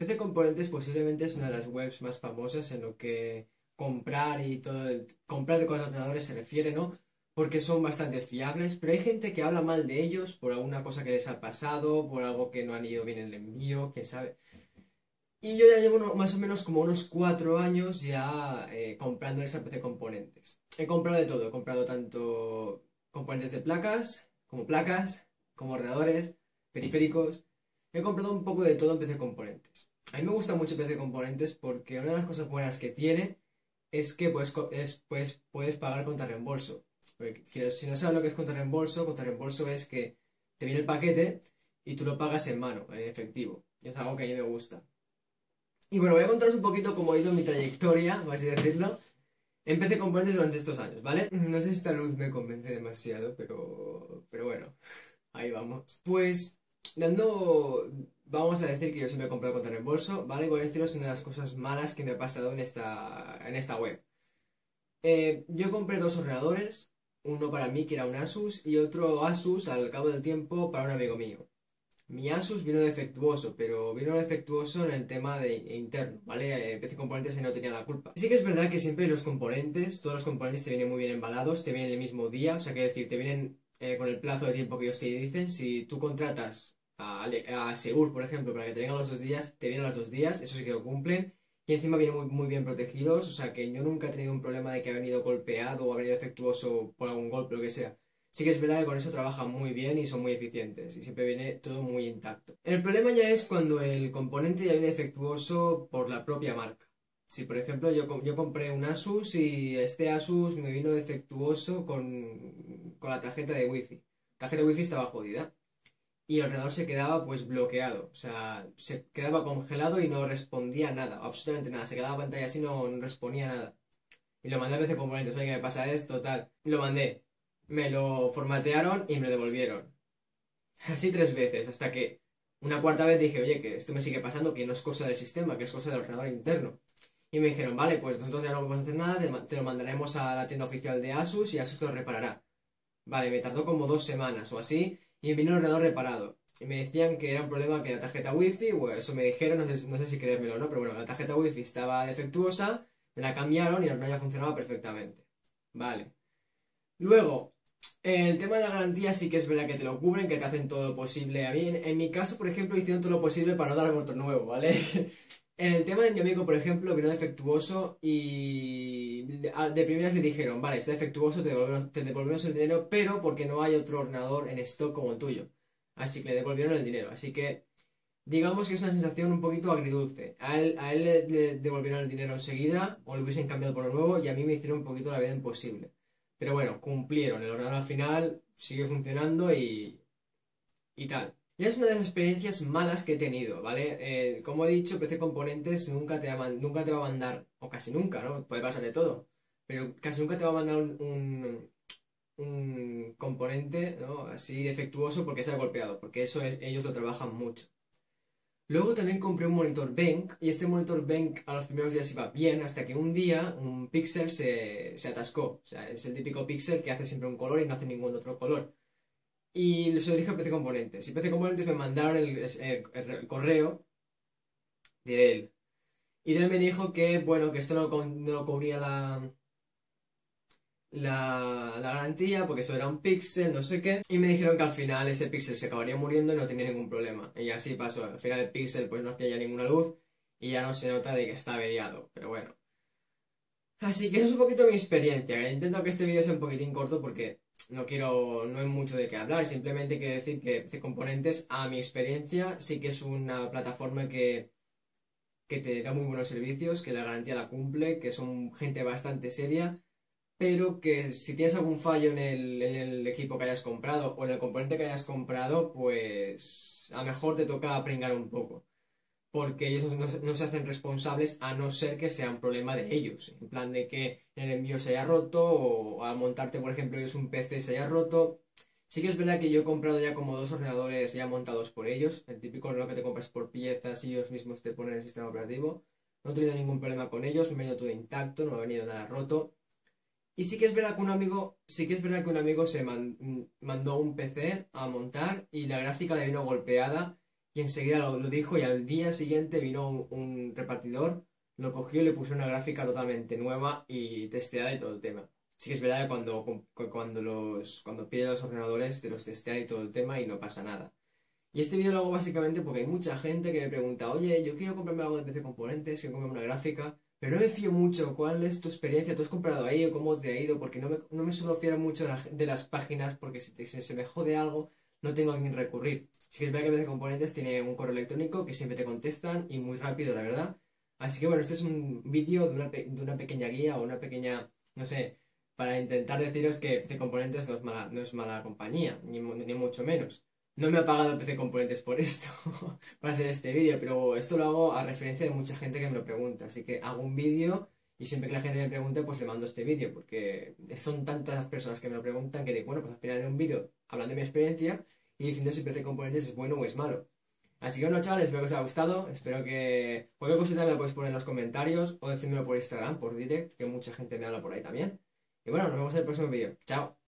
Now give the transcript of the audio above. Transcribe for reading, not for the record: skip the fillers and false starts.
PC Componentes posiblemente es una de las webs más famosas en lo que comprar y todo comprar de cosas de ordenadores se refiere, ¿no? Porque son bastante fiables, pero hay gente que habla mal de ellos por alguna cosa que les ha pasado, por algo que no han ido bien en el envío, quién sabe. Y yo ya llevo más o menos como unos 4 años ya comprándoles a PC Componentes. He comprado de todo, he comprado tanto componentes de placas, como ordenadores, periféricos. He comprado un poco de todo en PC Componentes. A mí me gusta mucho PC Componentes porque una de las cosas buenas que tiene es que puedes pagar contra reembolso. Porque si no sabes lo que es contra reembolso es que te viene el paquete y tú lo pagas en mano, en efectivo. Y es algo que a mí me gusta. Y bueno, voy a contaros un poquito cómo ha ido mi trayectoria, por así decirlo. Empecé con componentes durante estos años, ¿vale? No sé si esta luz me convence demasiado, pero bueno, ahí vamos. Pues, vamos a decir que yo siempre he comprado contra reembolso, ¿vale? Voy a deciros una de las cosas malas que me ha pasado en esta web. Yo compré dos ordenadores, uno para mí que era un Asus y otro Asus al cabo del tiempo para un amigo mío. Mi Asus vino defectuoso, pero vino defectuoso en el tema de interno, ¿vale? PC Componentes ahí no tenía la culpa. Sí que es verdad que siempre todos los componentes te vienen muy bien embalados, te vienen el mismo día, o sea, que decir, te vienen con el plazo de tiempo que ellos te dicen. Si tú contratas a Segur, por ejemplo, para que te vengan los 2 días, te vienen los 2 días, eso sí que lo cumplen. Y encima vienen muy, muy bien protegidos, o sea, que yo nunca he tenido un problema de que ha venido golpeado o ha venido defectuoso por algún golpe o lo que sea. Sí que es verdad que con eso trabajan muy bien y son muy eficientes y siempre viene todo muy intacto. El problema ya es cuando el componente ya viene defectuoso por la propia marca. Si por ejemplo yo compré un Asus y este Asus me vino defectuoso con la tarjeta de Wi-Fi. La tarjeta de Wi-Fi estaba jodida y el ordenador se quedaba pues bloqueado. O sea, se quedaba congelado y no respondía nada, absolutamente nada. Se quedaba pantalla así, no respondía nada. Y lo mandé a PC Componentes, oye, que me pasa esto, tal. Lo mandé. Me lo formatearon y me lo devolvieron. Así 3 veces, hasta que una cuarta vez dije, oye, que esto me sigue pasando, que no es cosa del sistema, que es cosa del ordenador interno. Y me dijeron, vale, pues nosotros ya no podemos hacer nada, te lo mandaremos a la tienda oficial de Asus y Asus te lo reparará. Vale, me tardó como 2 semanas o así y me vino el ordenador reparado. Y me decían que era un problema que la tarjeta wifi, bueno, eso me dijeron, no sé si creérmelo o no, pero bueno, la tarjeta wifi estaba defectuosa, me la cambiaron y el ordenador ya funcionaba perfectamente. Vale. Luego, el tema de la garantía sí que es verdad que te lo cubren, que te hacen todo lo posible. A mí, en mi caso, por ejemplo, hicieron todo lo posible para no darme otro nuevo, ¿vale? En el tema de mi amigo, por ejemplo, vino defectuoso y de primeras le dijeron, vale, está defectuoso, te devolvemos el dinero, pero porque no hay otro ordenador en stock como el tuyo. Así que le devolvieron el dinero. Así que digamos que es una sensación un poquito agridulce. A él le devolvieron el dinero enseguida o lo hubiesen cambiado por lo nuevo y a mí me hicieron un poquito la vida imposible. Pero bueno, cumplieron. El ordenador al final sigue funcionando y tal. Y es una de las experiencias malas que he tenido, ¿vale? Como he dicho, PC Componentes nunca te va a mandar, o casi nunca, ¿no? Puede pasar de todo, pero casi nunca te va a mandar un componente, ¿no? Así defectuoso porque se ha golpeado, porque ellos lo trabajan mucho. Luego también compré un monitor Benq y este monitor Benq a los primeros días iba bien hasta que un día un píxel se atascó. O sea, es el típico píxel que hace siempre un color y no hace ningún otro color. Y se lo dije a PC Componentes. Y PC Componentes me mandaron el correo de él. Y de él me dijo que, bueno, que esto no lo cubría la garantía, porque eso era un píxel, no sé qué. Y me dijeron que al final ese píxel se acabaría muriendo y no tenía ningún problema. Y así pasó. Al final el píxel pues no hacía ya ninguna luz y ya no se nota de que está averiado. Pero bueno. Así que eso es un poquito mi experiencia. Intento que este vídeo sea un poquitín corto porque no hay mucho de qué hablar. Simplemente quiero decir que C-Componentes, a mi experiencia, sí que es una plataforma que te da muy buenos servicios, que la garantía la cumple, que son gente bastante seria pero que si tienes algún fallo en el equipo que hayas comprado o en el componente que hayas comprado, pues a lo mejor te toca pringar un poco, porque ellos no se hacen responsables a no ser que sea un problema de ellos, en plan de que en el envío se haya roto o al montarte, por ejemplo, ellos un PC se haya roto. Sí que es verdad que yo he comprado ya como dos ordenadores ya montados por ellos, el típico ordenador que te compras por piezas y ellos mismos te ponen el sistema operativo. No he tenido ningún problema con ellos, me ha venido todo intacto, no me ha venido nada roto. Y sí que es verdad que un amigo mandó un PC a montar y la gráfica le vino golpeada y enseguida lo dijo y al día siguiente vino un repartidor, lo cogió y le puso una gráfica totalmente nueva y testeada y todo el tema. Sí que es verdad que cuando piden los ordenadores te los testean y todo el tema y no pasa nada. Y este vídeo lo hago básicamente porque hay mucha gente que me pregunta, oye, yo quiero comprarme algo de PC Componentes, quiero comprarme una gráfica, pero no me fío mucho. ¿Cuál es tu experiencia? ¿Tú has comprado ahí o cómo te ha ido? Porque no me suelo fiar mucho de las páginas porque si se me jode algo, no tengo a quién recurrir. Sí que es verdad que PC Componentes tiene un correo electrónico que siempre te contestan y muy rápido, la verdad. Así que bueno, este es un vídeo de una pequeña guía o una pequeña, no sé, para intentar deciros que PC Componentes no es mala compañía, ni mucho menos. No me ha pagado el PC Componentes por esto, para hacer este vídeo, pero esto lo hago a referencia de mucha gente que me lo pregunta. Así que hago un vídeo y siempre que la gente me pregunte, pues le mando este vídeo, porque son tantas las personas que me lo preguntan que digo, bueno, pues al final en un vídeo hablando de mi experiencia y diciendo si PC Componentes es bueno o es malo. Así que bueno, chavales, espero que os haya gustado. Espero que cualquier cosita me lo podéis poner en los comentarios o decírmelo por Instagram, por direct, que mucha gente me habla por ahí también. Y bueno, nos vemos en el próximo vídeo. Chao.